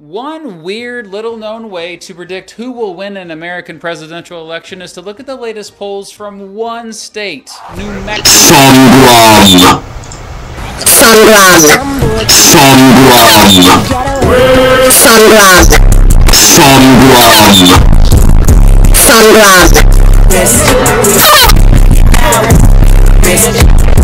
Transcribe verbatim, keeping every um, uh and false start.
One weird, little-known way to predict who will win an American presidential election is to look at the latest polls from one state, New Mexico. thumgrum. Thumgrum. Thumgrum. Thumgrum. Thumgrum.